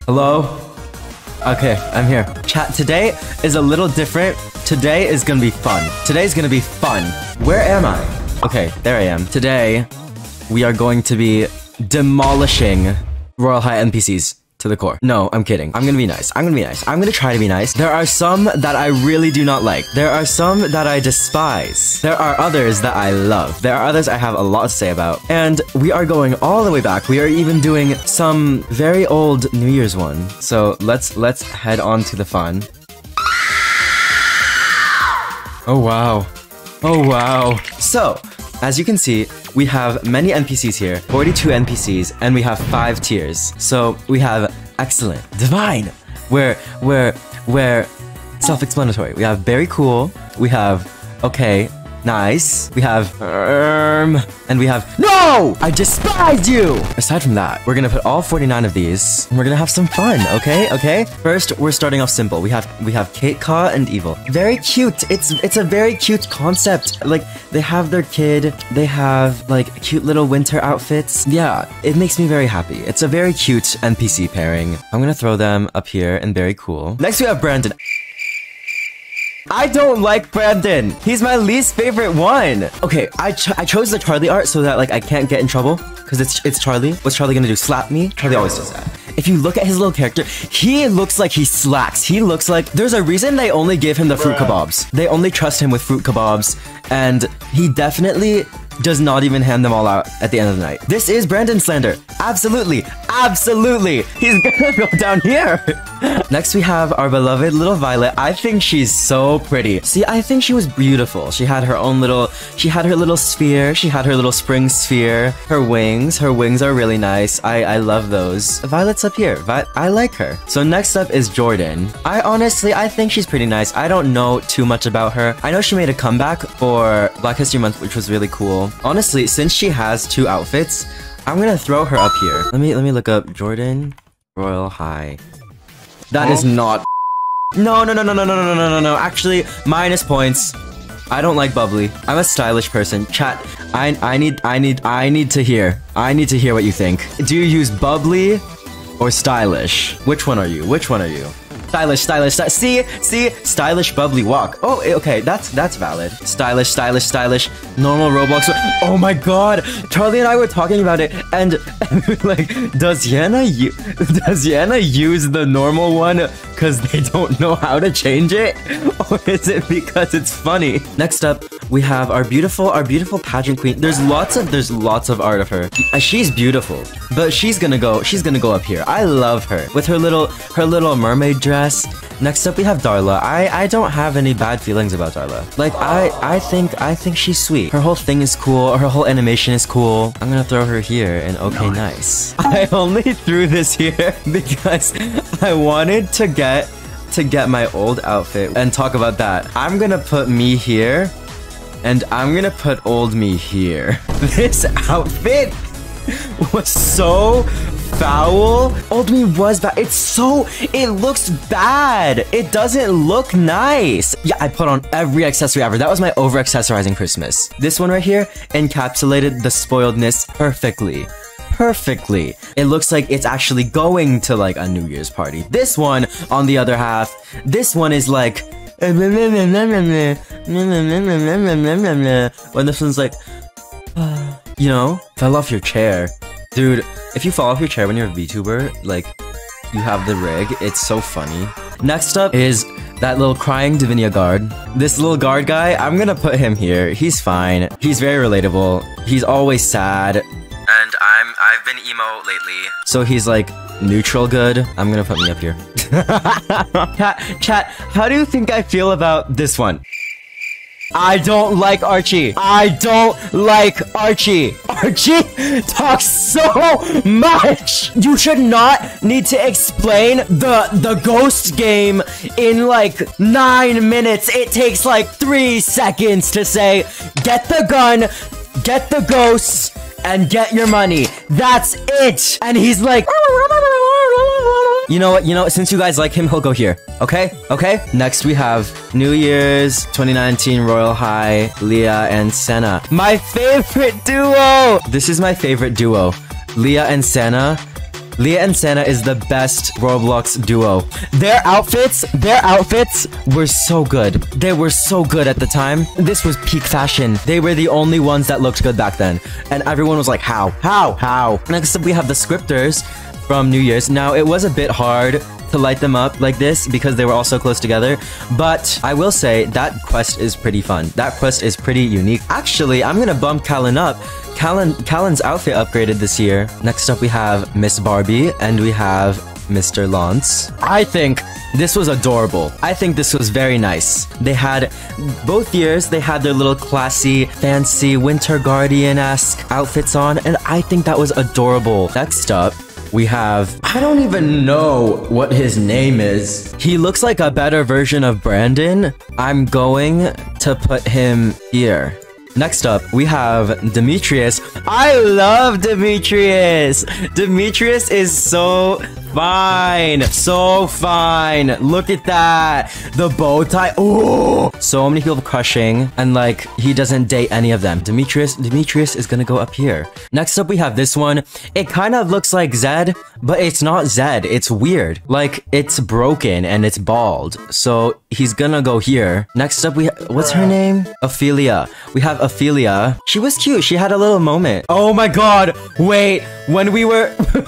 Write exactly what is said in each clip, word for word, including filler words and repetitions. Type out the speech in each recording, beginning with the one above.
Hello? Okay, I'm here. Chat, today is a little different. Today is gonna be fun. Today's gonna be fun. Where am I? Okay, there I am. Today, we are going to be demolishing Royale High N P Cs to the core. No, I'm kidding. I'm gonna be nice. I'm gonna be nice. I'm gonna try to be nice. There are some that I really do not like. There are some that I despise. There are others that I love. There are others I have a lot to say about. And we are going all the way back. We are even doing some very old New Year's one. So let's let's head on to the fun. Oh wow. Oh wow. So, as you can see, we have many N P Cs here, forty-two N P Cs, and we have five tiers. So we have excellent, divine, where, where, where, self-explanatory. We have very cool, we have okay, nice, we have um, and we have no! I despise you! Aside from that, we're gonna put all forty-nine of these, and we're gonna have some fun, okay? Okay? First, we're starting off simple. We have we have Kate, Ka, and Evil. Very cute. It's it's a very cute concept. Like, they have their kid, they have like cute little winter outfits. Yeah, it makes me very happy. It's a very cute N P C pairing. I'm gonna throw them up here and very cool. Next, we have Brandon. I don't like Brandon. He's my least favorite one. Okay, I, ch I chose the Charlie art so that like I can't get in trouble because it's it's Charlie. What's Charlie gonna do? Slap me? Charlie always does that. If you look at his little character, he looks like he slacks. He looks like there's a reason they only give him the fruit kebabs. They only trust him with fruit kebabs, and he definitely does not even hand them all out at the end of the night. This is Brandon slander. Absolutely. Absolutely. He's gonna go down here. Next, we have our beloved little Violet. I think she's so pretty. See, I think she was beautiful. She had her own little, she had her little sphere. She had her little spring sphere. Her wings. Her wings are really nice. I, I love those. Violet's up here. Vi I like her. So next up is Jordan. I honestly, I think she's pretty nice. I don't know too much about her. I know she made a comeback for Black History Month, which was really cool. Honestly, since she has two outfits, I'm gonna throw her up here. Let me let me look up Jordan Royale High. That is not. No, no, no, no, no, no, no, no, no, no. Actually, minus points. I don't like bubbly. I'm a stylish person. Chat. I I need I need I need to hear. I need to hear what you think. Do you use bubbly or stylish? Which one are you? Which one are you? Stylish, stylish, stylish. See, see, stylish, bubbly walk. Oh, okay, that's that's valid. Stylish, stylish, stylish. Normal Roblox. Oh my God, Charlie and I were talking about it, and like, does Yana does Yana use the normal one because they don't know how to change it, or is it because it's funny? Next up, we have our beautiful, our beautiful pageant queen. There's lots of there's lots of art of her. Uh, she's beautiful, but she's gonna go. She's gonna go up here. I love her with her little her little mermaid dress. Next up, we have Darla. I I don't have any bad feelings about Darla. Like, I I think I think she's sweet. Her whole thing is cool. Her whole animation is cool. I'm gonna throw her here and okay, nice. I only threw this here because I wanted to get to get my old outfit and talk about that. I'm gonna put me here, and I'm gonna put old me here. This outfit was so foul. Old me was bad. It's so, it looks bad. It doesn't look nice. Yeah, I put on every accessory ever. That was my over accessorizing Christmas. This one right here encapsulated the spoiledness perfectly. Perfectly. It looks like it's actually going to like a New Year's party. This one, on the other half, this one is like when this one's like, you know, fell off your chair. Dude, if you fall off your chair when you're a VTuber, like, you have the rig, it's so funny. Next up is that little crying Divinia guard. This little guard guy, I'm gonna put him here. He's fine. He's very relatable. He's always sad. And I'm, I've been emo lately. So he's like neutral good. I'm gonna put me up here. Chat, chat, how do you think I feel about this one? I don't like Archie. I don't like Archie. Archie talks so much. You should not need to explain the the ghost game in like nine minutes. It takes like three seconds to say, get the gun, get the ghosts, and get your money. That's it. And he's like, you know what, you know, since you guys like him, he'll go here. Okay? Okay? Next we have New Year's twenty nineteen Royale High, Leah and Senna. My favorite duo! This is my favorite duo. Leah and Senna Leah and Santa is the best Roblox duo. Their outfits, their outfits were so good. They were so good at the time. This was peak fashion. They were the only ones that looked good back then. And everyone was like, how? How? How? Next up, we have the scripters from New Year's. Now, it was a bit hard to light them up like this because they were all so close together, but I will say that quest is pretty fun. That quest is pretty unique. Actually, I'm gonna bump Callan up. Callan, Callan's outfit upgraded this year. Next up, we have Miss Barbie and we have Mister Lance. I think this was adorable. I think this was very nice. They had, both years, they had their little classy, fancy Winter Guardian-esque outfits on, and I think that was adorable. Next up, we have, I don't even know what his name is. He looks like a better version of Brandon. I'm going to put him here. Next up, we have Demetrius. I love Demetrius. Demetrius is so fine. So fine. Look at that. The bow tie. Oh, so many people crushing. And like, he doesn't date any of them. Demetrius, Demetrius is gonna go up here. Next up, we have this one. It kind of looks like Zed, but it's not Zed. It's weird. Like, it's broken and it's bald. So he's gonna go here. Next up, we ha what's her name? Ophelia. We have Ophelia. She was cute. She had a little moment. Oh my god. Wait, when we were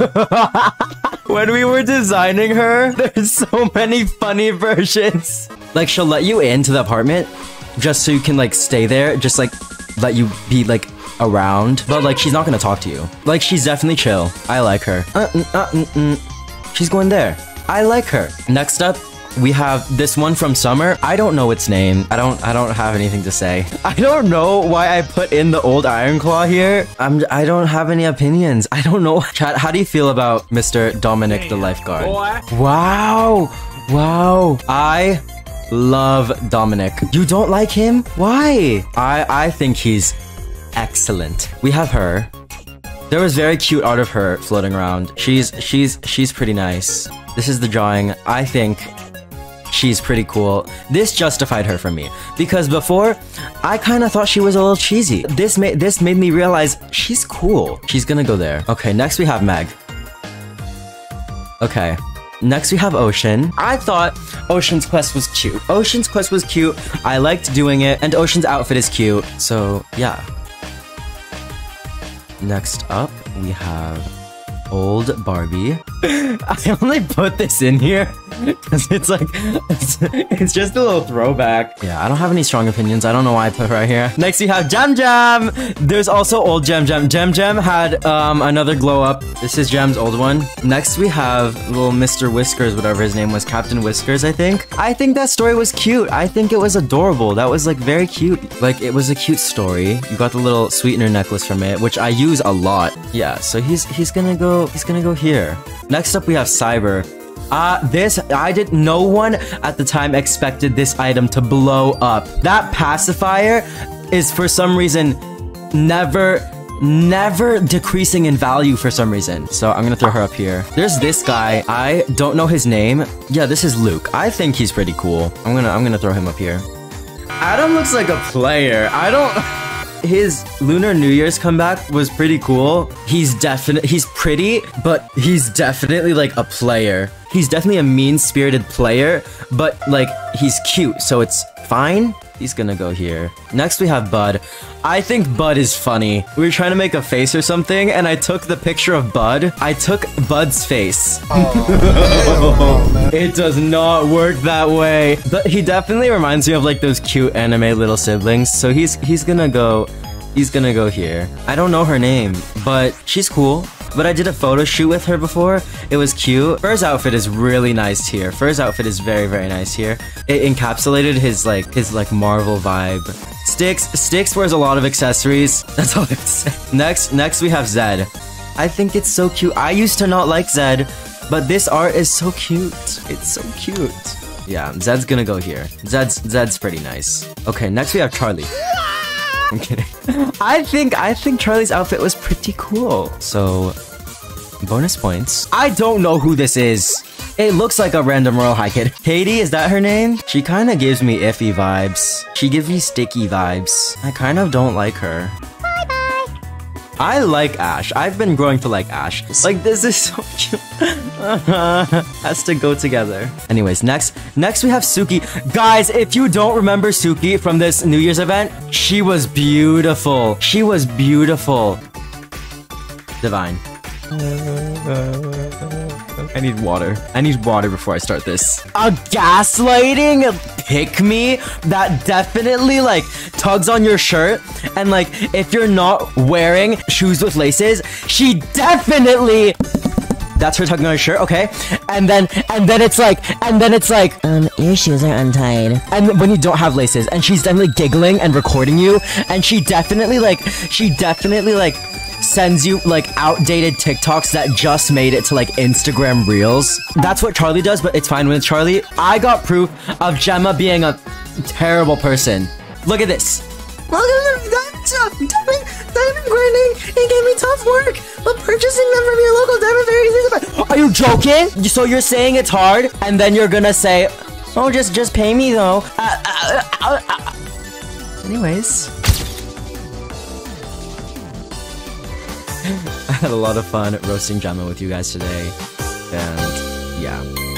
when we were designing her, there's so many funny versions. Like, she'll let you into the apartment just so you can like stay there, just like let you be like around, but like she's not gonna talk to you. Like, she's definitely chill. I like her. Uh, mm, uh, mm, mm. She's going there. I like her. Next up, we have this one from Summer. I don't know its name. I don't I don't have anything to say. I don't know why I put in the old Iron Claw here. I'm I don't have any opinions. I don't know. Chat, how do you feel about Mister Dominic the lifeguard? Wow. Wow. I love Dominic. You don't like him? Why? I I think he's excellent. We have her. There was very cute art of her floating around. She's she's she's pretty nice. This is the drawing. I think she's pretty cool. This justified her for me because before I kind of thought she was a little cheesy. This made this made me realize she's cool. She's gonna go there. Okay, next we have Meg. Okay, next we have Ocean. I thought Ocean's quest was cute. Ocean's quest was cute. I liked doing it, and Ocean's outfit is cute. So yeah. Next up we have old Barbie. I only put this in here because it's like it's, it's just a little throwback. Yeah, I don't have any strong opinions. I don't know why I put her right here. Next we have Jam Jam. There's also old Jam Jam. Jam Jam had um another glow up. This is Jam's old one. Next we have little Mister Whiskers, whatever his name was, Captain Whiskers, I think. I think that story was cute. I think it was adorable. That was like very cute. Like, it was a cute story. You got the little sweetener necklace from it, which I use a lot. Yeah, so he's he's gonna go he's gonna go here. Next up we have Cyber. Uh, this, I did, no one at the time expected this item to blow up. That pacifier is for some reason never, never decreasing in value for some reason. So I'm gonna throw her up here. There's this guy. I don't know his name. Yeah, this is Luke. I think he's pretty cool. I'm gonna, I'm gonna throw him up here. Adam looks like a player. I don't... His Lunar New Year's comeback was pretty cool. He's definitely, he's pretty, but he's definitely like a player. He's definitely a mean-spirited player, but like, he's cute, so it's fine. He's gonna go here. Next we have Bud. I think Bud is funny. We were trying to make a face or something, and I took the picture of Bud. I took Bud's face. Oh, it does not work that way. But he definitely reminds me of like those cute anime little siblings. So he's he's gonna go, he's gonna go here. I don't know her name, but she's cool. But I did a photo shoot with her before. It was cute. Fur's outfit is really nice here. Fur's outfit is very, very nice here. It encapsulated his like his like Marvel vibe. Sticks, Sticks wears a lot of accessories. That's all I have to say. Next, next we have Zed. I think it's so cute. I used to not like Zed, but this art is so cute. It's so cute. Yeah, Zed's gonna go here. Zed's Zed's pretty nice. Okay, next we have Charlie. I'm kidding. I think I think Charlie's outfit was pretty cool. So, bonus points. I don't know who this is. It looks like a random Royale High kid. Katie, is that her name? She kind of gives me iffy vibes. She gives me sticky vibes. I kind of don't like her. Bye bye. I like Ash. I've been growing to like Ash. Like, this is so cute. Has to go together. Anyways, next, next we have Suki. Guys, if you don't remember Suki from this New Year's event, she was beautiful. She was beautiful. Divine. I need water. I need water before I start this. A gaslighting pick-me that definitely, like, tugs on your shirt. And, like, if you're not wearing shoes with laces, she definitely... That's her tugging on her shirt, okay? And then, and then it's like, and then it's like, um, your shoes are untied. And when you don't have laces, and she's definitely giggling and recording you, and she definitely, like, she definitely, like, sends you, like, outdated TikToks that just made it to, like, Instagram Reels. That's what Charlie does, but it's fine with Charlie. I got proof of Gemma being a terrible person. Look at this. Look at that. Diamond grinding, it gave me tough work, but purchasing them from your local diamond very easy. Are you joking? So you're saying it's hard, and then you're gonna say, oh, just just pay me though. Uh, uh, uh, uh. Anyways. I had a lot of fun roasting Gemma with you guys today, and yeah.